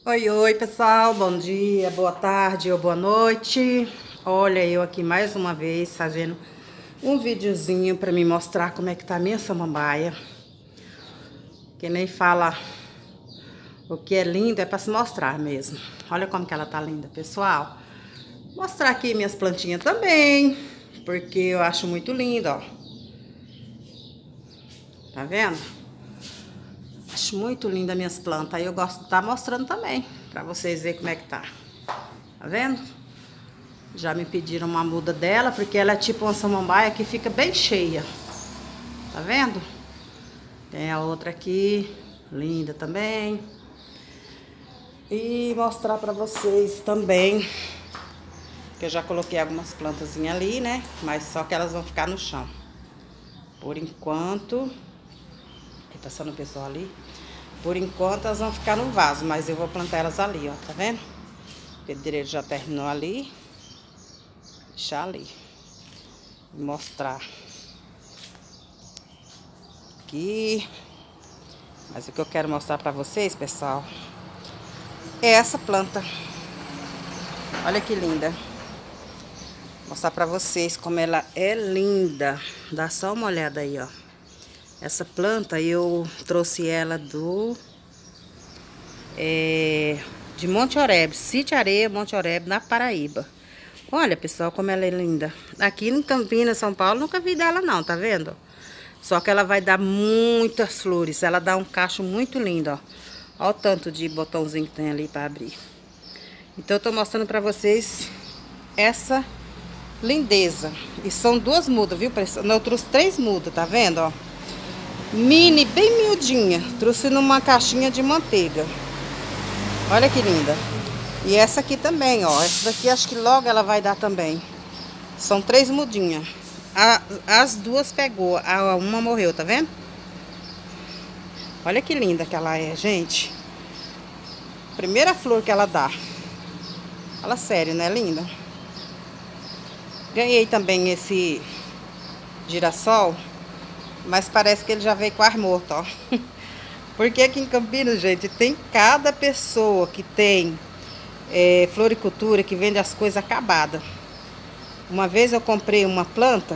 Oi, oi, pessoal, bom dia, boa tarde ou boa noite. Olha, eu aqui mais uma vez fazendo um videozinho para me mostrar como é que tá a minha samambaia. Que nem fala o que é lindo é para se mostrar mesmo. Olha como que ela tá linda, pessoal. Mostrar aqui minhas plantinhas também, porque eu acho muito lindo, ó. Tá vendo? Acho muito linda minhas plantas. Aí eu gosto de estar mostrando também, pra vocês verem como é que tá. Tá vendo? Já me pediram uma muda dela, porque ela é tipo uma samambaia que fica bem cheia. Tá vendo? Tem a outra aqui, linda também. E mostrar pra vocês também, que eu já coloquei algumas plantazinhas ali, né? Mas só que elas vão ficar no chão. Por enquanto... Passando o pessoal ali. Por enquanto elas vão ficar no vaso, mas eu vou plantar elas ali, ó, tá vendo? O pedreiro já terminou ali. Deixar ali. Mostrar. Aqui. Mas o que eu quero mostrar pra vocês, pessoal, é essa planta. Olha que linda. Mostrar pra vocês como ela é linda. Dá só uma olhada aí, ó. Essa planta eu trouxe ela de Monte Oreb, Sítio Areia, Monte Oreb, na Paraíba. Olha, pessoal, como ela é linda. Aqui em Campinas, São Paulo, nunca vi dela não, tá vendo? Só que ela vai dar muitas flores, ela dá um cacho muito lindo, ó. Olha o tanto de botãozinho que tem ali pra abrir. Então eu tô mostrando pra vocês essa lindeza. E são duas mudas, viu? Eu trouxe 3 mudas, tá vendo, ó? Mini, bem miudinha. Trouxe numa caixinha de manteiga. Olha que linda. E essa aqui também, ó. Essa daqui acho que logo ela vai dar também. São 3 mudinhas. As duas pegou. A uma morreu, tá vendo? Olha que linda que ela é, gente. Primeira flor que ela dá. Fala sério, né, linda? Ganhei também esse girassol. Mas parece que ele já veio com ar morto, ó. Porque aqui em Campinas, gente, tem cada pessoa que tem floricultura, que vende as coisas acabadas. Uma vez eu comprei uma planta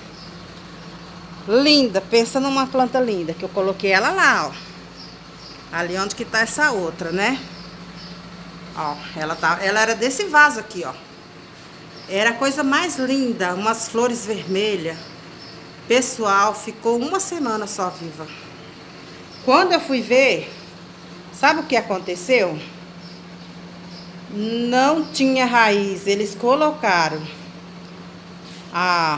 linda, pensa numa planta linda, que eu coloquei ela lá, ó. Ali onde que tá essa outra, né? Ó, ela era desse vaso aqui, ó. Era a coisa mais linda, umas flores vermelhas. Pessoal, ficou uma semana só viva. Quando eu fui ver, sabe o que aconteceu? Não tinha raiz. Eles colocaram a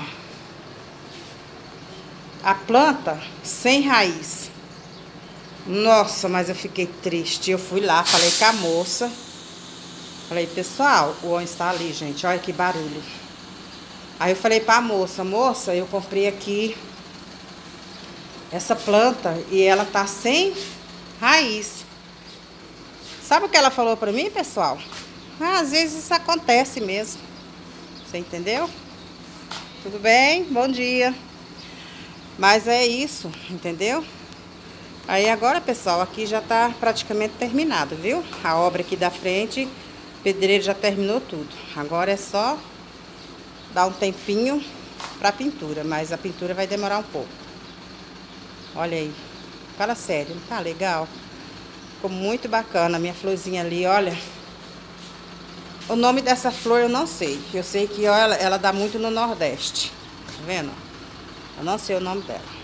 planta sem raiz. Nossa, mas eu fiquei triste. Eu fui lá, falei com a moça. Falei, pessoal, o ônibus está ali, gente. Olha que barulho. Aí eu falei pra moça, eu comprei aqui essa planta e ela tá sem raiz. Sabe o que ela falou pra mim, pessoal? Às vezes isso acontece mesmo. Você entendeu? Tudo bem? Bom dia. Mas é isso, entendeu? Aí agora, pessoal, aqui já tá praticamente terminado, viu? A obra aqui da frente, o pedreiro já terminou tudo. Agora é só dar um tempinho pra pintura, mas a pintura vai demorar um pouco. Olha aí. Fala sério, não tá legal? Ficou muito bacana a minha florzinha ali, olha. O nome dessa flor eu não sei. Eu sei que ó, ela dá muito no Nordeste. Tá vendo? Eu não sei o nome dela.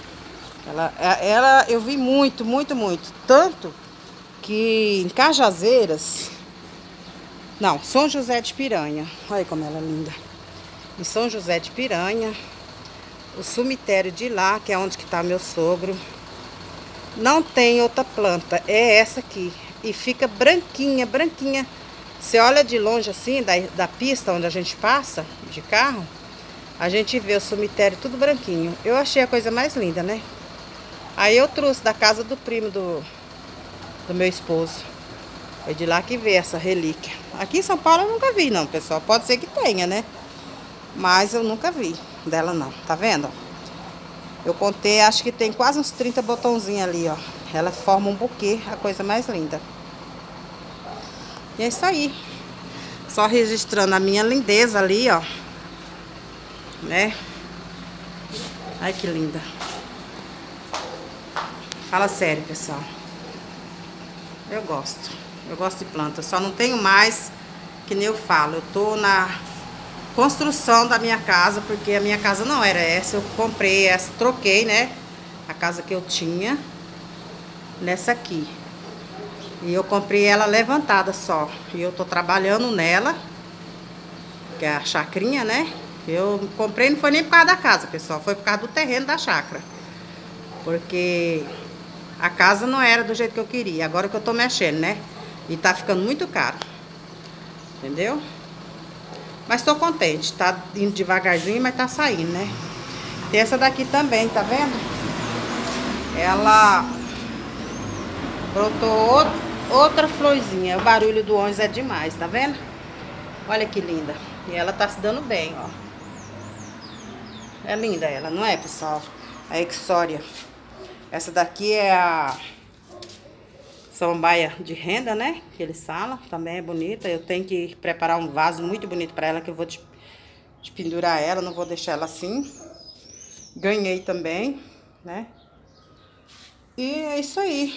Ela eu vi muito. Tanto que em Cajazeiras... Não, São José de Piranha. Olha como ela é linda. Em São José de Piranha, o cemitério de lá, que é onde que tá meu sogro, não tem outra planta, é essa aqui. E fica branquinha. Você olha de longe assim, da pista onde a gente passa, de carro, a gente vê o cemitério tudo branquinho. Eu achei a coisa mais linda, né? Aí eu trouxe da casa do primo do meu esposo. É de lá que veio essa relíquia. Aqui em São Paulo eu nunca vi não, pessoal. Pode ser que tenha, né? Mas eu nunca vi dela não, tá vendo? Eu contei, acho que tem quase uns 30 botãozinhos ali, ó. Ela forma um buquê, a coisa mais linda. E é isso aí. Só registrando a minha lindeza ali, ó. Né? Ai, que linda. Fala sério, pessoal. Eu gosto. Eu gosto de planta. Só não tenho mais, que nem eu falo. Eu tô na construção da minha casa, porque a minha casa não era essa. Eu comprei essa, troquei, né? A casa que eu tinha nessa aqui. E eu comprei ela levantada só. E eu tô trabalhando nela, que é a chacrinha, né? Eu comprei, não foi nem por causa da casa, pessoal. Foi por causa do terreno da chácara. Porque a casa não era do jeito que eu queria. Agora que eu tô mexendo, né? E tá ficando muito caro. Entendeu? Mas tô contente. Tá indo devagarzinho, mas tá saindo, né? Tem essa daqui também, tá vendo? Ela brotou outra florzinha. O barulho do ônibus é demais, tá vendo? Olha que linda. E ela tá se dando bem, ó. É linda ela, não é, pessoal? A Exória. Essa daqui é a samambaia de renda, né? Que eles falam. Também é bonita. Eu tenho que preparar um vaso muito bonito pra ela, que eu vou de pendurar ela. Não vou deixar ela assim. Ganhei também, né? E é isso aí.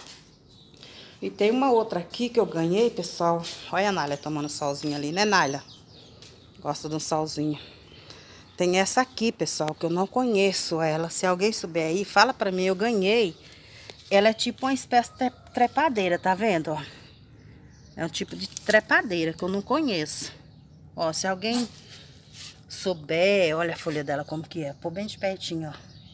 E tem uma outra aqui que eu ganhei, pessoal. Olha a Nália tomando solzinho ali, né, Nália? Gosta de um solzinho. Tem essa aqui, pessoal, que eu não conheço ela. Se alguém souber aí, fala pra mim. Eu ganhei. Ela é tipo uma espécie de trepadeira, tá vendo? Ó? É um tipo de trepadeira que eu não conheço. Ó, se alguém souber, olha a folha dela como que é. Pô bem de pertinho, ó.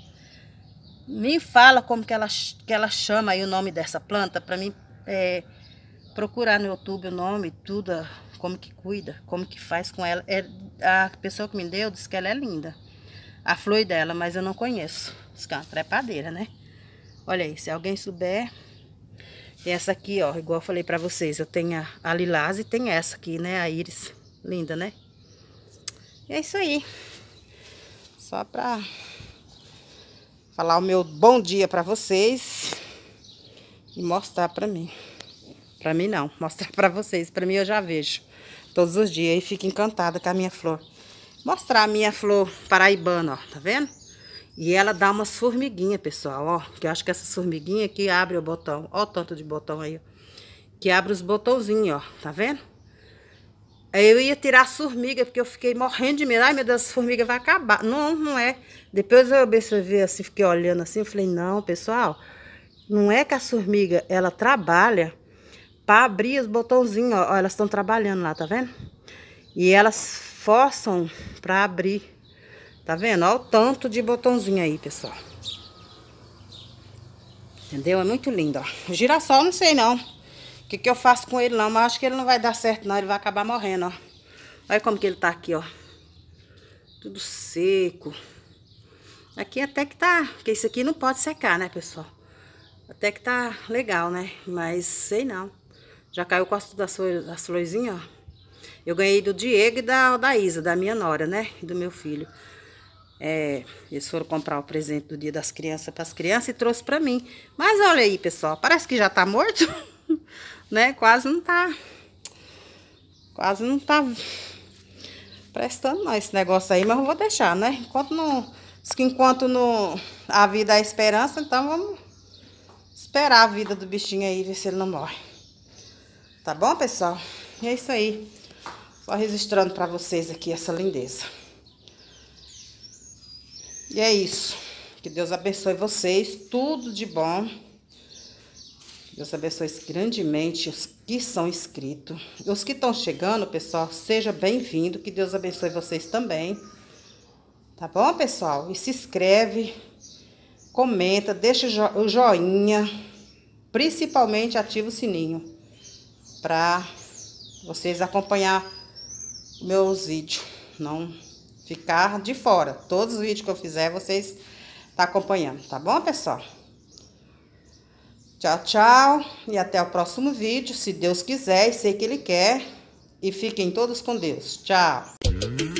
Me fala como que ela chama aí o nome dessa planta, pra mim procurar no YouTube o nome, tudo, como que cuida, como que faz com ela. A pessoa que me deu disse que ela é linda, a flor dela, mas eu não conheço. Diz que é uma trepadeira, né? Olha aí, se alguém souber. E essa aqui, ó, igual eu falei pra vocês, eu tenho a lilás e tem essa aqui, né, a íris, linda, né? E é isso aí. Só pra falar o meu bom dia pra vocês e mostrar pra mim. Pra mim não, mostrar pra vocês. Pra mim eu já vejo todos os dias e fico encantada com a minha flor. Mostrar a minha flor paraibana, ó, tá vendo? E ela dá umas formiguinhas, pessoal, ó. Que eu acho que essas formiguinhas aqui abrem o botão. Ó o tanto de botão aí, ó. Que abre os botãozinhos, ó, tá vendo? Aí eu ia tirar as formigas, porque eu fiquei morrendo de medo. Ai, meu Deus, as formigas vão acabar. Não, não é. Depois eu observei assim, fiquei olhando assim, eu falei, não, pessoal, não é que a formiga, ela trabalha para abrir os botãozinhos, ó, elas estão trabalhando lá, tá vendo? E elas forçam para abrir, tá vendo? Olha o tanto de botãozinho aí, pessoal. Entendeu? É muito lindo, ó. O girassol, não sei não. O que eu faço com ele não, mas acho que ele não vai dar certo não, ele vai acabar morrendo, ó. Olha como que ele tá aqui, ó. Tudo seco. Aqui até que tá, porque isso aqui não pode secar, né, pessoal? Até que tá legal, né? Mas sei não. Já caiu quase das florzinhas, ó. Eu ganhei do Diego e da Isa, da minha nora, né? E do meu filho. Eles foram comprar o presente do Dia das Crianças para as crianças e trouxe para mim. Mas olha aí, pessoal, parece que já tá morto, né? Quase não tá prestando não esse negócio aí, mas eu vou deixar, né? Enquanto não a vida é a esperança, então vamos esperar a vida do bichinho aí, ver se ele não morre. Tá bom, pessoal? E é isso aí. Só registrando para vocês aqui essa lindeza. E é isso. Que Deus abençoe vocês. Tudo de bom. Deus abençoe grandemente os que são inscritos. Os que estão chegando, pessoal, seja bem-vindo. Que Deus abençoe vocês também. Tá bom, pessoal? E se inscreve, comenta, deixa o joinha. Principalmente ativa o sininho. Pra vocês acompanhar meus vídeos. Não ficar de fora. Todos os vídeos que eu fizer, vocês tá acompanhando, tá bom, pessoal? Tchau, tchau. E até o próximo vídeo, se Deus quiser e sei que Ele quer. E fiquem todos com Deus. Tchau.